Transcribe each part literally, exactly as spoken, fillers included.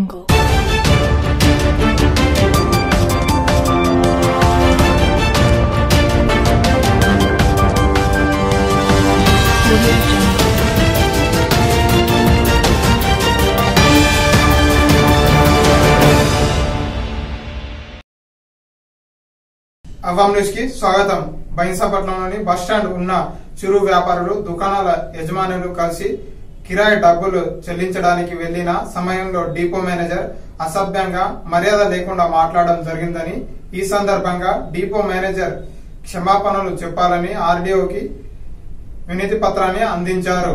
అవాం news కి స్వాగతం. బైన్సాపట్నంలోని bus stand ఉన్న చిరు వ్యాపారులు దుకాణాల యజమానులు కలిసి కిరాయి డబ్బులు చెల్లించడానికి వెళ్లిన సమయంలో డిపో మేనేజర్ అసభ్యంగా మర్యాద లేకుండా మాట్లాడడం జరిగిందని, ఈ సందర్భంగా డిపో మేనేజర్ క్షమాపణలు చెప్పాలని ఆర్డీఓకి వినతి పత్రాన్ని అందించారు.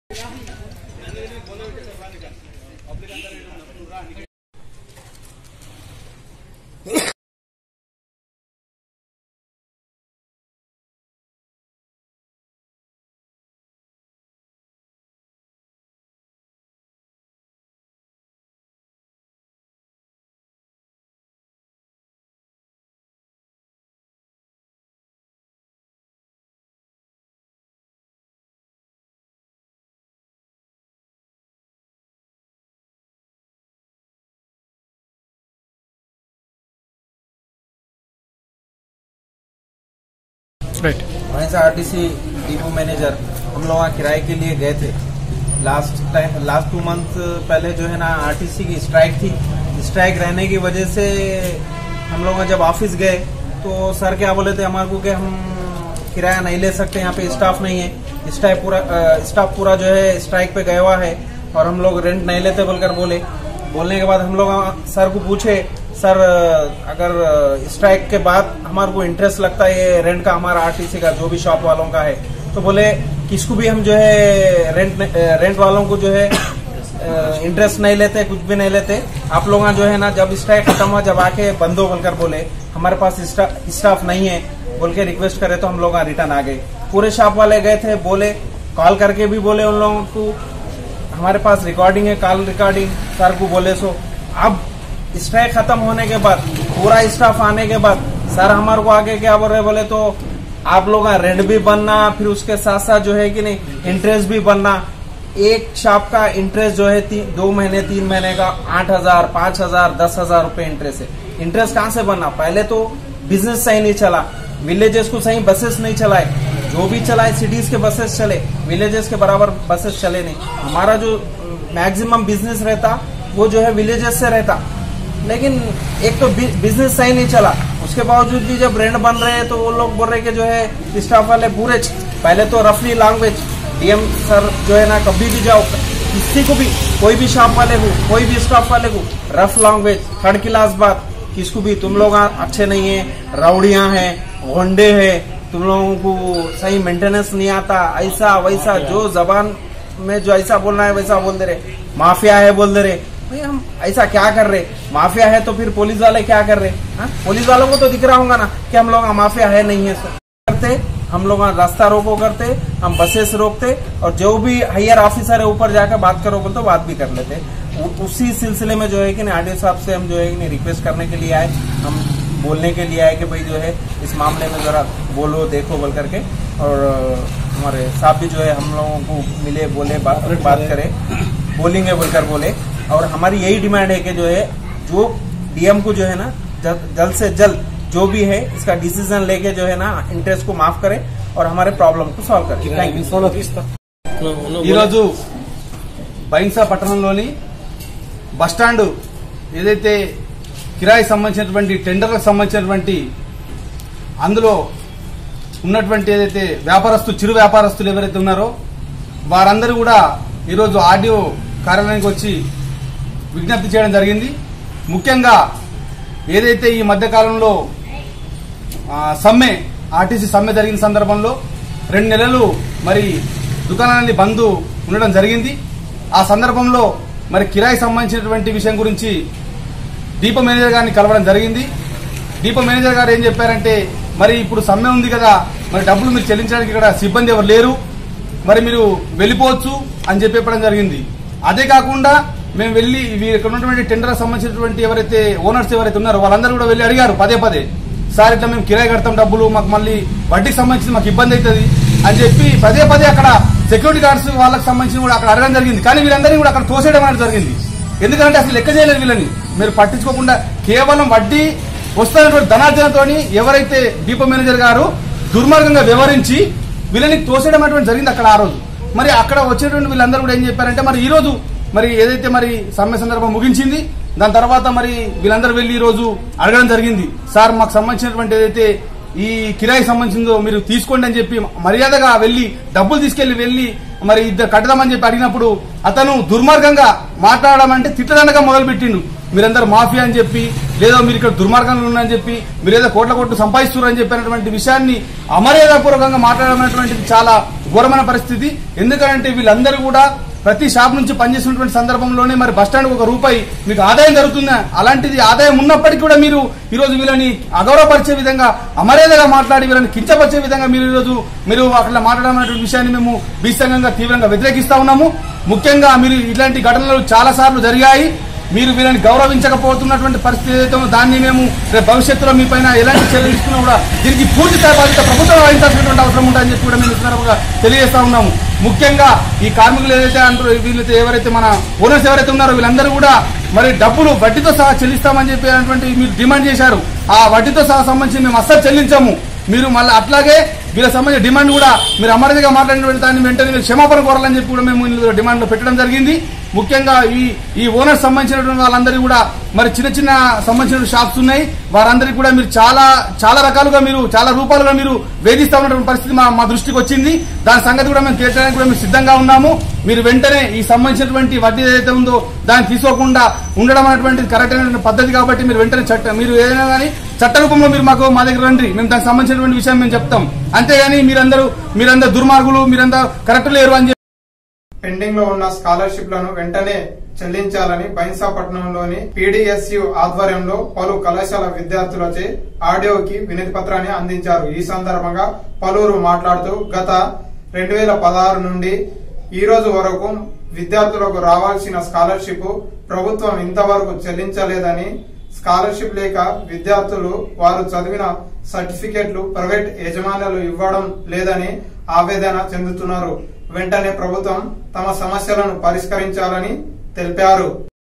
वहीं से आरटीसी डिपो मैनेजर हम लोग वहाँ किराए के लिए गए थे। Last time last two month पहले जो है ना आरटीसी की स्ट्राइक थी। स्ट्राइक रहने की वजह से हम लोग जब ऑफिस गए तो सर क्या बोले थे हमारे को कि हम किराया नहीं ले सकते, यहाँ पे स्टाफ नहीं है। स्टाफ पूरा स्टाफ पूरा जो है स्ट्राइक पे गया हुआ है और हम लोग रेंट नहीं लेते बोलकर बोले। बोलने के बाद हम लोग सर को पूछे, सर अगर स्ट्राइक के बाद हमारे को इंटरेस्ट लगता है ये रेंट का हमारा आरटीसी का जो भी शॉप वालों का है, तो बोले किसको भी हम जो है रेंट रेंट वालों को जो है इंटरेस्ट नहीं लेते, कुछ भी नहीं लेते। आप लोग जो है ना जब स्ट्राइक खत्म हुआ जब आके बंद हो बोलकर बोले हमारे पास स्टाफ नहीं है बोल के रिक्वेस्ट करे तो हम लोग रिटर्न आ गए। पूरे शॉप वाले गए थे, बोले कॉल करके भी बोले उन लोगों को हमारे पास रिकॉर्डिंग है, कॉल रिकॉर्डिंग सर को बोले। सो अब स्ट्राइक खत्म होने के बाद पूरा स्टाफ आने के बाद सर हमारे को आगे क्या बोल रहे बोले तो आप लोग का रेंट भी बनना, फिर उसके साथ साथ जो है कि नहीं इंटरेस्ट भी बनना। एक शॉप का इंटरेस्ट जो है दो महीने तीन महीने का आठ हजार पांच हजार दस हजार रूपये इंटरेस्ट है। इंटरेस्ट कहाँ से बनना? पहले तो बिजनेस सही नहीं चला, विलेजेस को सही बसेस नहीं चलाए, जो भी चलाए सिटीज के बसेस चले, विलेजेस के बराबर बसेस चले नहीं। हमारा जो मैक्सिमम बिजनेस रहता वो जो है विलेजेस से रहता, लेकिन एक तो बिजनेस सही नहीं चला। उसके बावजूद भी जब रेंट बन रहे हैं तो वो लोग बोल रहे कि जो है स्टाफ वाले पूरे पहले तो रफली लैंग्वेज डीएम सर जो है ना कभी भी जाओ किसी को भी कोई भी शॉप वाले को कोई भी स्टाफ वाले को रफ लैंग्वेज थर्ड क्लास बात, किसको भी तुम लोग अच्छे नहीं है, राउडियां हैं, होंडे है, तुम लोगों को सही मेंटेनेंस नहीं आता, ऐसा वैसा जो जबान में जो ऐसा बोलना है वैसा बोल दे रहे, माफिया है बोल दे रहे। भाई हम ऐसा क्या कर रहे? माफिया है तो फिर पुलिस वाले क्या कर रहे? हा? पुलिस वालों को तो दिख रहा होगा ना कि हम लोग माफिया है नहीं है। करते हम लोग रास्ता रोको करते, हम बसेस रोकते और जो भी हायर ऑफिसर है ऊपर जाकर बात करो बोल तो बात भी कर लेते। उसी सिलसिले में जो है कि आरडीओ साहब से हम जो है कि रिक्वेस्ट करने के लिए आए, हम बोलने के लिए आए कि भाई जो है इस मामले में जरा बोलो देखो बोल करके। और हमारे साहब भी जो है हम लोगों को मिले, बोले बात बात करे, बोलेंगे बोलकर बोले। और हमारी यही डिमांड है कि जो है जो डीएम को जो है ना जल्द से जल्द जो भी है इसका डिसीजन लेके जो है ना इंटरेस्ट को माफ करे और हमारे प्रॉब्लम को सॉल्व करे। బైన్సా పట్టణంలోని బస్టాండ్ ఏదైతే కిరాయి సంబంధించినటువంటి టెండర్లకు సంబంధించినటువంటి అందులో ఉన్నటువంటి ఏదైతే వ్యాపారస్తులు చిరు వ్యాపారస్తులు ఎవరైతే ఉన్నారో వారందరూ కూడా ఈరోజు ఆర్డీఓ కార్యాలయానికి వచ్చి విజ్ఞప్తి చేయడం జరిగింది. ముఖ్యంగా ఏదైతే ఈ మధ్యకాలంలో సమ్మె ఆర్టీసీ సమ్మె జరిగిన సందర్భంలో రెండు నెలలు మరి దుకాణాలన్నీ బంద్ ఉండడం జరిగింది. ఆ సందర్భంలో మరి కిరాయి సంబంధించినటువంటి విషయం గురించి డిపో మేనేజర్ గారిని కలవడం జరిగింది. డిపో మేనేజర్ గారు ఏం చెప్పారంటే మరి ఇప్పుడు సమ్మె ఉంది కదా, మరి డబ్బులు మీరు చెల్లించడానికి ఇక్కడ సిబ్బంది ఎవరు లేరు, మరి మీరు వెళ్ళిపోవచ్చు అని చెప్పి చెప్పడం జరిగింది. అదే కాకుండా మేము వెళ్లి ఇక్కడ ఉన్నటువంటి టెండర్ సంబంధించినటువంటి ఎవరైతే ఓనర్స్ ఎవరైతే ఉన్నారో వాళ్ళందరూ కూడా వెళ్లి అడిగారు పదే పదే, సార్ ఇట్లా మేము కిరాయి కడతాం డబ్బులు, మాకు మళ్ళీ వడ్డీకి సంబంధించి మాకు ఇబ్బంది అవుతుంది అని చెప్పి పదే పదే అక్కడ సెక్యూరిటీ గార్డ్స్ వాళ్ళకి సంబంధించి కూడా అక్కడ అడగడం జరిగింది. కానీ వీళ్ళందరినీ కూడా అక్కడ తోసేయడం అనేది జరిగింది. ఎందుకంటే అసలు లెక్క చేయలేదు వీళ్ళని. మీరు పట్టించుకోకుండా కేవలం వడ్డీ వస్తున్నటువంటి ధనార్జనతో ఎవరైతే డిపో మేనేజర్ గారు దుర్మార్గంగా వ్యవహరించి వీళ్ళని తోసేయడం అటువంటి జరిగింది అక్కడ ఆ రోజు. మరి అక్కడ వచ్చేటువంటి వీళ్ళందరూ కూడా ఏం చెప్పారంటే మరి ఈ రోజు మరి ఏదైతే మరి సమ్మె సందర్భం ముగించింది దాని తర్వాత మరి వీళ్ళందరూ వెళ్లి ఈ రోజు అడగడం జరిగింది, సార్ మాకు సంబంధించినటువంటి ఏదైతే ఈ కిరాయి సంబంధించిందో మీరు తీసుకోండి అని చెప్పి మర్యాదగా వెళ్లి డబ్బులు తీసుకెళ్లి వెళ్లి మరి ఇద్దరు కట్టదామని చెప్పి అడిగినప్పుడు అతను దుర్మార్గంగా మాట్లాడడం అంటే తిట్టదండగా మొదలు పెట్టిండు. మీరందరూ మాఫియా అని చెప్పి లేదా మీరు ఇక్కడ దుర్మార్గంలో ఉన్నారని చెప్పి మీరేదో కోట్ల కోట్లు సంపాదిస్తున్నారని చెప్పినటువంటి విషయాన్ని అమర్యాదపూర్వకంగా మాట్లాడడం అనేటువంటిది చాలా ఘోరమైన పరిస్థితి. ఎందుకంటే వీళ్ళందరూ కూడా ప్రతి షాప్ నుంచి పనిచేస్తున్నటువంటి సందర్భంలోనే మరి బస్టాండ్ ఒక రూపాయి మీకు ఆదాయం జరుగుతుందా, అలాంటిది ఆదాయం ఉన్నప్పటికీ కూడా మీరు ఈ రోజు వీళ్ళని అగౌరవపరిచే విధంగా అమర్యాదగా మాట్లాడి వీళ్ళని కించపరిచే విధంగా మీరు ఈ రోజు మీరు అట్లా మాట్లాడడం విషయాన్ని మేము బీసంగంగా తీవ్రంగా వ్యతిరేకిస్తా ఉన్నాము. ముఖ్యంగా మీరు ఇలాంటి ఘటనలు చాలా సార్లు జరిగాయి. మీరు వీళ్ళని గౌరవించకపోతున్నటువంటి పరిస్థితి ఏదైతే ఉందో దాన్ని మేము రేపు భవిష్యత్తులో మీ పైన ఎలాంటి చర్యలు తీసుకున్నా కూడా దీనికి పూర్తి స్థాయి బాధ్యత ప్రభుత్వం వహించాల్సినటువంటి అవసరం ఉంటుందని చెప్పి కూడా మేము సందర్భంగా తెలియజేస్తా ఉన్నాము. ముఖ్యంగా ఈ కార్మికులు ఏదైతే అంటారో వీళ్ళైతే ఎవరైతే మన ఓనర్స్ ఎవరైతే ఉన్నారో వీళ్ళందరూ కూడా మరి డబ్బులు వడ్డీతో సహా చెల్లిస్తామని చెప్పి మీరు డిమాండ్ చేశారు. ఆ వడ్డీతో సహా సంబంధించి మేము అస్సలు చెల్లించాము. మీరు మళ్ళీ అట్లాగే వీళ్ళకి సంబంధించిన డిమాండ్ కూడా మీరు అమర్యాదగా మాట్లాడినటువంటి దాన్ని వెంటనే మీరు క్షమాపణ కోరాలని చెప్పి కూడా మేము డిమాండ్ లో పెట్టడం జరిగింది. ముఖ్యంగా ఈ ఈ ఓనర్ సంబంధించినటువంటి వాళ్ళందరూ కూడా మరి చిన్న చిన్న సంబంధించిన షాప్స్ ఉన్నాయి, వారందరికీ కూడా మీరు చాలా చాలా రకాలుగా మీరు చాలా రూపాలుగా మీరు వేధిస్తా ఉన్నటువంటి పరిస్థితి మా మా దృష్టికి వచ్చింది. దాని సంగతి కూడా మేము తీర్చడానికి కూడా మేము సిద్ధంగా ఉన్నాము. మీరు వెంటనే ఈ సంబంధించినటువంటి వడ్డీ ఏదైతే ఉందో దాన్ని తీసుకోకుండా ఉండడం అనేటువంటిది కరెక్ట్ అయినటువంటి పద్ధతి కాబట్టి మీరు వెంటనే చట్ట మీరు ఏదైనా కానీ చట్ట రూపంలో మీరు మాకు మా దగ్గర రండి, మేము దానికి సంబంధించినటువంటి విషయం మేము చెప్తాం. అంతేగాని మీరందరూ మీరందరూ దుర్మార్గులు మీరందరూ కరెక్ట్ లేరు అని పెండింగ్ లో ఉన్న స్కాలర్షిప్ లను వెంటనే చెల్లించాలని బైన్సాపట్నంలోని పీడీఎస్యు ఆధ్వర్యంలో పలు కళాశాల విద్యార్థులచే ఆడియోకి వినతి పత్రాన్ని అందించారు. ఈ సందర్భంగా పలువురు మాట్లాడుతూ గత రెండు వేల పదహారు నుండి ఈ రోజు వరకు విద్యార్థులకు రావాల్సిన స్కాలర్షిప్ ప్రభుత్వం ఇంతవరకు చెల్లించలేదని, స్కాలర్షిప్ లేక విద్యార్థులు వారు చదివిన సర్టిఫికెట్లు ప్రైవేట్ యజమానులు ఇవ్వడం లేదని ఆవేదన చెందుతున్నారు. వెంటనే ప్రభుత్వం తమ సమస్యలను పరిష్కరించాలని తెలిపారు.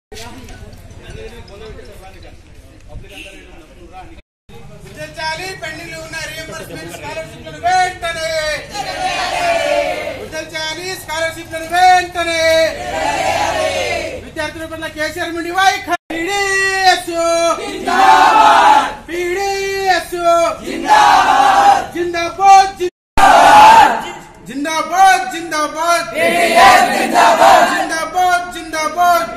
విద్యార్థుల పట్ల కేసీఆర్ నుండి వై జిందాబాద్ జిందాబాద్ జిందాబాద్ జిందాబాద్ జిందాబాద్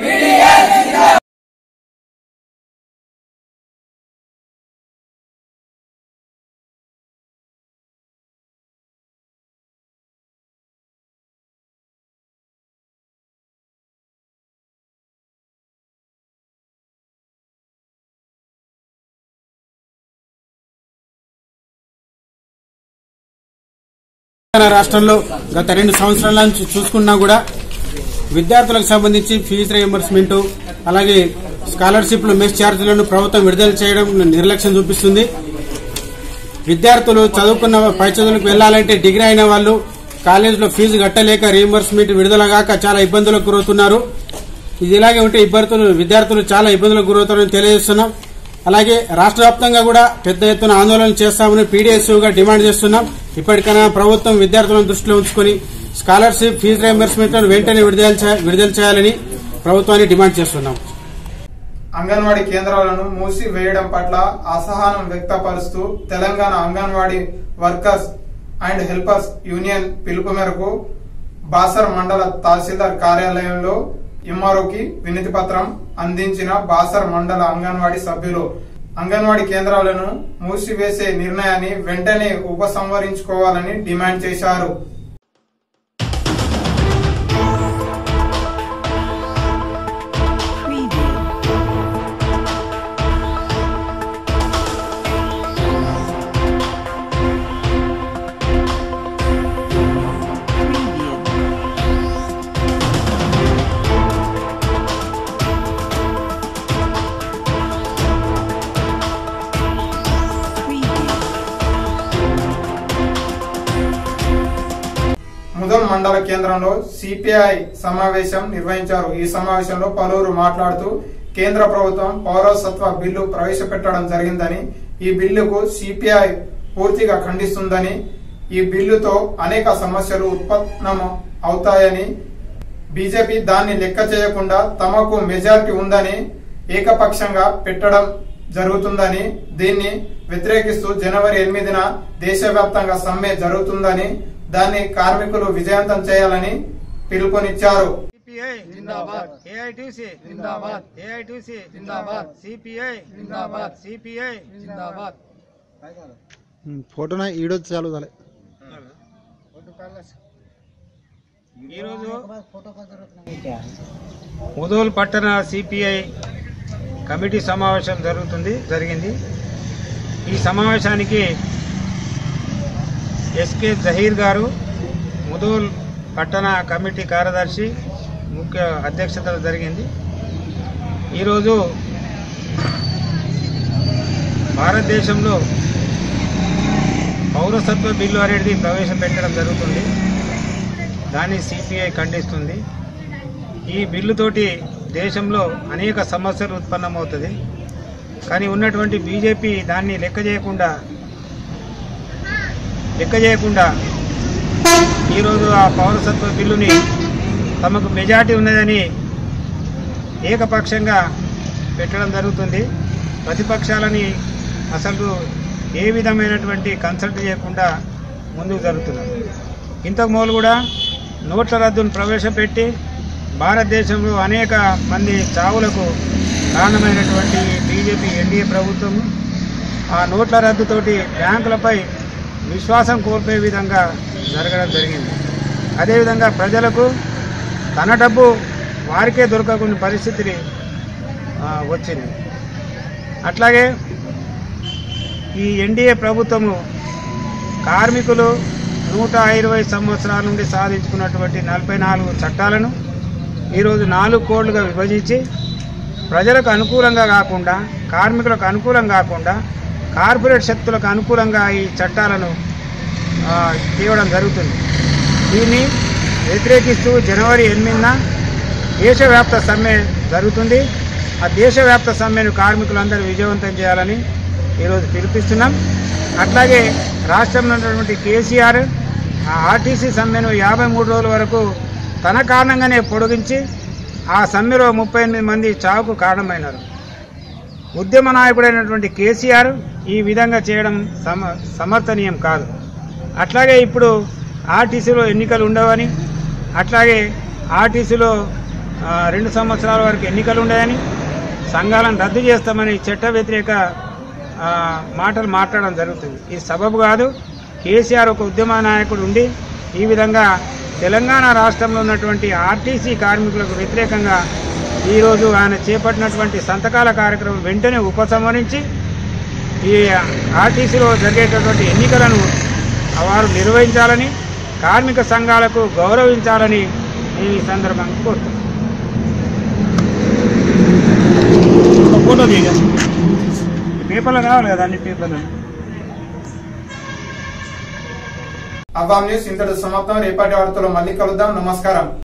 రాష్ట్రంలో గత రెండు సంవత్సరాల నుంచి చూసుకున్నా కూడా విద్యార్థులకు సంబంధించి ఫీజు రియంబర్స్మెంట్ అలాగే స్కాలర్షిప్లు మెస్ ఛార్జీలను ప్రభుత్వం విడుదల చేయడం నిర్లక్ష్యం చూపిస్తుంది. విద్యార్థులు చదువుకున్న పై చదువులకు వెళ్లాలంటే డిగ్రీ అయిన వాళ్ళు కాలేజీలో ఫీజు కట్టలేక రియంబర్స్మెంట్ విడుదలగాక చాలా ఇబ్బందులకు గురవుతున్నారు. ఇది ఇలాగే ఉంటే ఇబ్బందులు విద్యార్థులు చాలా ఇబ్బందులకు గురవుతారని తెలియజేస్తున్నాం. అలాగే రాష్ట్ర వ్యాప్తంగా కూడా పెద్ద ఎత్తున ఆందోళన చేస్తామని పీడీఎస్యూగా డిమాండ్ చేస్తున్నాం. ఇప్పటికైనా ప్రభుత్వం విద్యార్థులను దృష్టిలో ఉంచుకుని స్కాలర్షిప్ ఫీజు రియంబర్స్మెంట్లను వెంటనే విడుదల చేయాలని ప్రభుత్వాన్ని డిమాండ్ చేస్తున్నాం. అంగన్వాడీ కేంద్రాలను మూసివేయడం పట్ల అసహనం వ్యక్తపరుస్తూ Telangana anganwadi workers and helpers union పిలుపు మేరకు బాసర్ మండల తహసీల్దార్ కార్యాలయంలో ఎంఆర్ఓకి వినతి పత్రం అందించిన బాసర్ మండల అంగన్వాడీ సభ్యులు అంగన్వాడీ కేంద్రాలను మూసివేసే నిర్ణయాన్ని వెంటనే ఉపసంహరించుకోవాలని డిమాండ్ చేశారు. మండల కేంద్రంలో సిపిఐ సమావేశం నిర్వహించారు. ఈ సమావేశంలో పలువురు మాట్లాడుతూ కేంద్ర ప్రభుత్వం పౌరసత్వ బిల్లు ప్రవేశపెట్టడం జరిగిందని, ఈ బిల్లుకు సిపిఐ పూర్తిగా ఖండిస్తుందని, ఈ బిల్లుతో అనేక సమస్యలు ఉత్పన్నం అవుతాయని, బీజేపీ దాన్ని లెక్క చేయకుండా తమకు మెజారిటీ ఉందని ఏకపక్షంగా పెట్టడం జరుగుతుందని, దీన్ని వ్యతిరేకిస్తూ జనవరి ఎనిమిదిన దేశవ్యాప్తంగా సమ్మె జరుగుతుందని, దాన్ని కార్మికులు విజయవంతం చేయాలని పిలుపునిచ్చారు. సిపిఐ జిందాబాద్, ఏఐటీసీ జిందాబాద్, ఏఐటీసీ జిందాబాద్, సిపిఐ జిందాబాద్, సిపిఐ జిందాబాద్. ఫోటోనా ఈడో చాలు చాలే. ఈరోజు ముదోల్ పట్టణ సిపిఐ కమిటీ సమావేశం జరుగుతుంది జరిగింది. ఈ సమావేశానికి ఎస్కే జహీర్ గారు, ముదోల్ పట్టణ కమిటీ కార్యదర్శి ముఖ్య అధ్యక్షతలు జరిగింది. ఈరోజు భారతదేశంలో పౌరసత్వ బిల్లు అనేది ప్రవేశపెట్టడం జరుగుతుంది. దాన్ని సిపిఐ ఖండిస్తుంది. ఈ బిల్లుతోటి దేశంలో అనేక సమస్యలు ఉత్పన్నమవుతుంది. కానీ ఉన్నటువంటి బీజేపీ దాన్ని లెక్క చేయకుండా లెక్క చేయకుండా ఈరోజు ఆ పౌరసత్వ బిల్లుని తమకు మెజార్టీ ఉన్నదని ఏకపక్షంగా పెట్టడం జరుగుతుంది. ప్రతిపక్షాలని అసలు ఏ విధమైనటువంటి కన్సల్ట్ చేయకుండా ముందుకు జరుగుతున్నారు. ఇంతకు మూలు కూడా నోట్ల రద్దును ప్రవేశపెట్టి భారతదేశంలో అనేక మంది చావులకు కారణమైనటువంటి బీజేపీ ఎన్డీఏ ప్రభుత్వం ఆ నోట్ల రద్దుతోటి బ్యాంకులపై విశ్వాసం కోల్పోయే విధంగా జరగడం జరిగింది. అదేవిధంగా ప్రజలకు తన డబ్బు వారికే దొరకకునే పరిస్థితి వచ్చింది. అట్లాగే ఈ ఎన్డీఏ ప్రభుత్వము కార్మికులు నూట ఇరవై సంవత్సరాల నుండి సాధించుకున్నటువంటి నలభై నాలుగు చట్టాలను ఈరోజు నాలుగు కోడ్లుగా విభజించి ప్రజలకు అనుకూలంగా కాకుండా, కార్మికులకు అనుకూలం కాకుండా, కార్పొరేట్ శక్తులకు అనుకూలంగా ఈ చట్టాలను తేవడం జరుగుతుంది. దీన్ని వ్యతిరేకిస్తూ జనవరి ఎనిమిదిన దేశవ్యాప్త సమ్మె జరుగుతుంది. ఆ దేశవ్యాప్త సమ్మెను కార్మికులందరూ విజయవంతం చేయాలని ఈరోజు పిలుపిస్తున్నాం. అట్లాగే రాష్ట్రంలో ఉన్నటువంటి కేసీఆర్ ఆ ఆర్టీసీ సమ్మెను యాభై మూడు రోజుల వరకు తన కారణంగానే పొడిగించి ఆ సమ్మెలో ముప్పై ఎనిమిది మంది చావుకు కారణమైనారు. ఉద్యమ నాయకుడైనటువంటి కేసీఆర్ ఈ విధంగా చేయడం సమ సమర్థనీయం కాదు. అట్లాగే ఇప్పుడు ఆర్టీసీలో ఎన్నికలు ఉండవని, అట్లాగే ఆర్టీసీలో రెండు సంవత్సరాల వరకు ఎన్నికలు ఉండవని, సంఘాలను రద్దు చేస్తామని చట్ట వ్యతిరేక మాటలు మాట్లాడడం జరుగుతుంది. ఇది సబబు కాదు. కేసీఆర్ ఒక ఉద్యమ నాయకుడు ఉండి ఈ విధంగా తెలంగాణ రాష్ట్రంలో ఉన్నటువంటి ఆర్టీసీ కార్మికులకు వ్యతిరేకంగా ఈరోజు ఆయన చేపట్టినటువంటి సంతకాల కార్యక్రమం వెంటనే ఉపసంహరించి ఈ ఆర్టీసీలో జరిగేటటువంటి ఎన్నికలను వారు నిర్వహించాలని, కార్మిక సంఘాలకు గౌరవించాలని నేను ఈ సందర్భంగా కోరుతున్నాను. ఫోటో దిగా పేపర్లో రావాలి కదా అన్ని పేపర్లు. అవాం న్యూస్ ఇంతటి సమాప్తం. రేపటి వార్తలో మళ్ళీ కలుద్దాం. నమస్కారం.